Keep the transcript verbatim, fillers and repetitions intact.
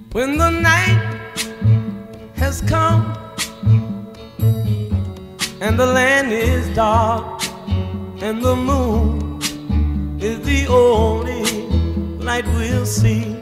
When the night has come and the land is dark and the moon is the only light we'll see,